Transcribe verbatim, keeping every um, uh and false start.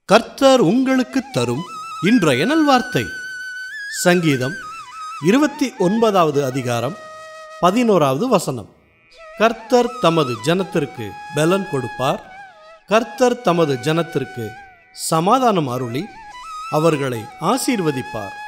கர்த்தர் உங்களுக்கு தரும் இன்றைய நல்வார்த்தை. சங்கீதம் இருபத்தி ஒன்பதாவது அதிகாரம் பதினோராவது வசனம். கர்த்தர் தமது ஜனத்திற்கு பலன் கொடுப்பார். கர்த்தர் தமது ஜனத்திற்கு சமாதானம் அருளி அவர்களை ஆசீர்வதிப்பார்.